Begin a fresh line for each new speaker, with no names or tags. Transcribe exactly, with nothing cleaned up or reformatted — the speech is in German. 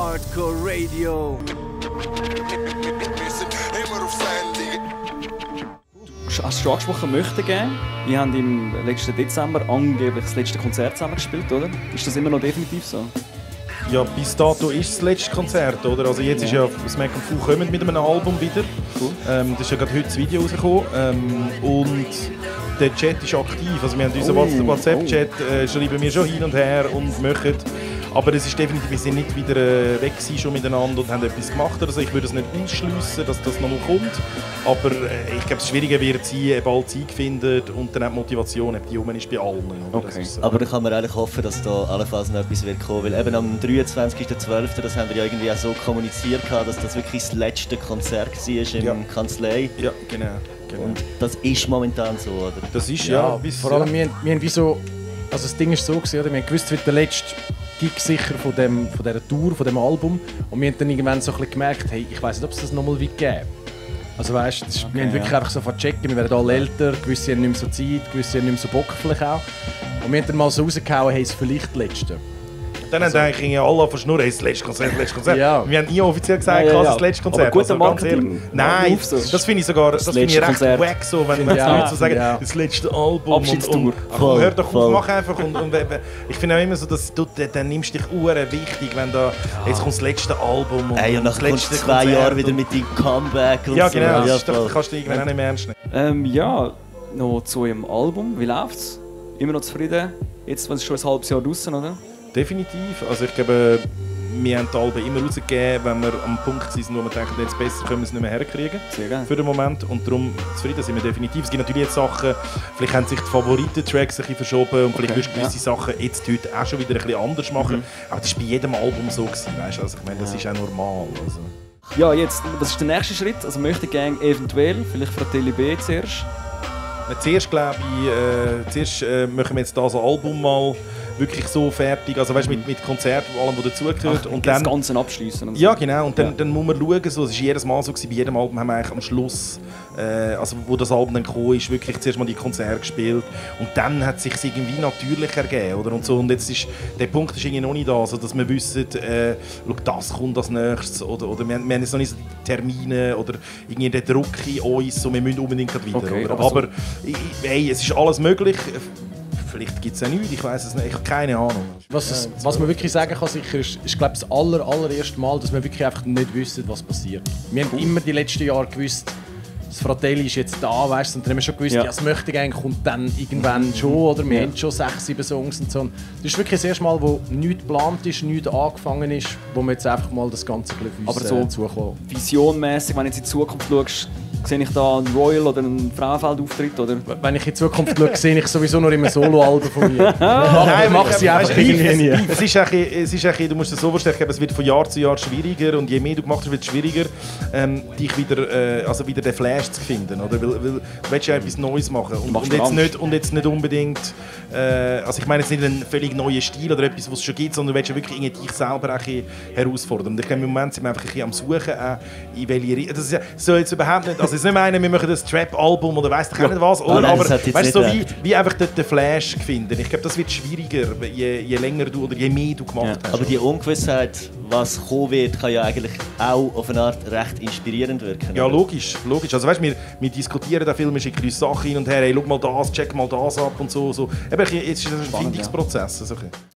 Hardcore Radio.
Hast du schon angesprochen, möchten gehen? Wir haben im letzten Dezember angeblich das letzte Konzert zusammen gespielt, oder? Ist das immer noch definitiv so?
Ja, bis dato ist das letzte Konzert, oder? Also jetzt ist ja Smack and Fu kommen mit einem Album wieder. Cool. Ähm, das ist ja gerade heute das Video rausgekommen. Ähm, und der Chat ist aktiv. Also wir haben unseren
Oh,
WhatsApp-Chat, äh, schreiben wir schon hin und her und machen. Aber es ist definitiv, wir sind nicht wieder äh, weg gewesen, schon miteinander und haben etwas gemacht. Also ich würde es nicht ausschliessen, dass das noch mal kommt. Aber äh, ich glaube, das Schwierige wird sein, bald Zeit findet und dann auch die Motivation, die rum ist bei allen.
Okay.
So.
Aber da kann man eigentlich hoffen, dass da allenfalls noch etwas wird kommen. Weil eben am dreiundzwanzigsten zwölften das haben wir ja irgendwie auch so kommuniziert, dass das wirklich das letzte Konzert war in
Ja.
Kanzlei.
Ja, genau. genau.
Und das ist momentan so, oder?
Das ist ja,
Ja,
bis,
vor allem,
ja.
wir, haben- wir haben wie so, also das Ding ist so gewesen, oder? Wir haben gewusst, es wird der letzte Gig sicher von, dem, von dieser Tour, von diesem Album. Und wir haben dann irgendwann so ein bisschen gemerkt, hey, ich weiss nicht, ob es das nochmal wird geben. Also weißt, das ist,
Okay,
wir haben wirklich
ja.
einfach so checken, wir werden alle älter, gewisse haben nicht mehr so Zeit, gewisse haben nicht mehr so Bock vielleicht auch. Und wir haben dann mal so rausgehauen, hey, es ist vielleicht das letzte.
Dann haben eigentlich alle verschnurrt, hey, das letzte Konzert, das letzte Konzert.
Ja.
Wir haben nie offiziell gesagt,
Ja, ja,
es
ja.
ist das letzte Konzert.
Aber guter
Also ganz
Marketing.
ehrlich, Nein,
Ruf so.
das finde ich sogar das
Das
finde ich
letzte
recht
Konzert.
wack, so, wenn man
Ja,
Leute so sagen,
ja.
das letzte Album.
Abschiedstour.
Und, und, ach,
Voll,
hör doch
voll.
auf, mach einfach. Und, und, ich finde auch immer so, dass du, dann nimmst du dich uhren wichtig, wenn da, jetzt kommt das letzte Album und,
Hey, und
und
dann
das
kommst
letzte
du zwei
Konzert
Jahre wieder
und-
mit deinem Comeback und
Ja,
so.
genau, das
Ja,
ist doch,
voll.
das kannst du irgendwann auch nicht mehr ernst nehmen.
Ähm, ja, noch zu eurem Album. Wie läuft's? Immer noch zufrieden? Jetzt ist schon ein halbes Jahr draußen, oder?
Definitiv. Also ich glaube, wir haben die Alben immer rausgegeben, wenn wir am Punkt sind, wo wir denken, jetzt besser können wir es nicht mehr herkriegen.
Sehr gerne.
Für den Moment. Und darum zufrieden sind wir definitiv. Es gibt natürlich jetzt Sachen, vielleicht haben sich die Favoriten-Tracks ein bisschen verschoben und vielleicht
Okay,
wirst du gewisse
ja.
Sachen jetzt heute auch schon wieder ein bisschen anders machen.
Mhm.
Aber das war bei jedem Album so gewesen, weißt du? Also ich meine, das ist auch normal. Also.
Ja, jetzt, was ist der nächste Schritt? Also möchte Gang eventuell, vielleicht Fratelli B zuerst.
Ja, Zuerst glaube ich, äh, zuerst äh, machen wir jetzt das Album mal wirklich so fertig, also weißt, mit, mit Konzert und allem, was dazugehört.
Ach,
Und
das
dann,
Ganze abschließen.
ja, genau. Und dann,
Ja.
dann muss man schauen, so, es ist jedes Mal so gewesen, bei jedem Album haben wir eigentlich am Schluss, äh, also wo das Album dann kam, ist wirklich zuerst mal die Konzerte gespielt und dann hat es sich irgendwie natürlich ergeben, oder? Und so, und jetzt ist, der Punkt ist irgendwie noch nicht da, so dass wir wissen, äh, schau, das kommt als nächstes, oder, oder wir, haben, wir haben jetzt noch nicht so die Termine oder irgendwie den Druck in uns, so, wir müssen unbedingt gerade wieder,
Okay,
oder?
aber so-
Aber ich, ich- hey, es ist alles möglich. Vielleicht gibt es auch nichts, ich weiß es nicht, ich habe keine Ahnung.
Was, es, was man wirklich sagen kann, sicher ist, ist glaube das aller, allererste Mal, dass wir wirklich einfach nicht wissen, was passiert. Wir haben immer die letzten Jahre gewusst, das Fratelli ist jetzt da, weißt du, und dann haben wir schon gewusst,
Ja.
ja, das möchte ich eigentlich, kommt dann irgendwann schon, oder wir
Ja.
haben schon sechs, sieben Songs und so. Das ist wirklich das erste Mal, wo nichts geplant ist, nichts angefangen ist, wo wir jetzt einfach mal das Ganze ein bisschen auf
Aber
uns
so
äh, zukommen.
visionmäßig, wenn du jetzt in die Zukunft schaust, sehe ich da einen Royal oder einen Frauenfeld-Auftritt, oder?
Wenn ich in die Zukunft schaue, sehe ich sowieso nur immer Solo-Alben von mir.
Nein,
mach sie einfach
weißt du,
irgendwie nie.
es, es, ist ein bisschen- es ist ein bisschen, du musst es so vorstellen, ich glaube, es wird von Jahr zu Jahr schwieriger und je mehr du gemacht hast, wird es schwieriger, ähm, dich wieder, äh, also wieder den Flash zu finden, oder? Weil, weil du willst ja etwas Neues machen und,
machst
und,
dir
jetzt
Angst.
nicht, und jetzt nicht unbedingt, äh, also ich meine jetzt nicht einen völlig neuen Stil oder etwas, was es schon gibt, sondern du willst ja wirklich irgendwie dich selber auch ein bisschen herausfordern. Und ich glaube, im Moment sind wir einfach ein bisschen am Suchen, äh, in welche Richtung. Das ist ja, soll jetzt überhaupt nicht, also jetzt nicht meinen, wir machen das Trap-Album oder weiss ich auch nicht was, oder?
nein, das
Aber
hat jetzt
weißt du, so
nicht
wie,
recht.
wie einfach den, den Flash finden. Ich glaube, das wird schwieriger, je, je länger du oder je mehr du gemacht
Ja,
hast.
Aber die Ungewissheit, was kommen wird, kann ja eigentlich auch auf eine Art recht inspirierend wirken.
Ja,
oder?
logisch, logisch. Also weißt, wir, wir diskutieren da viel, wir schicken uns Sachen hin und her, hey, schau mal das, check mal das ab und so. so. Eben, jetzt ist das ein
Spannend,
Findungsprozess. Also, okay.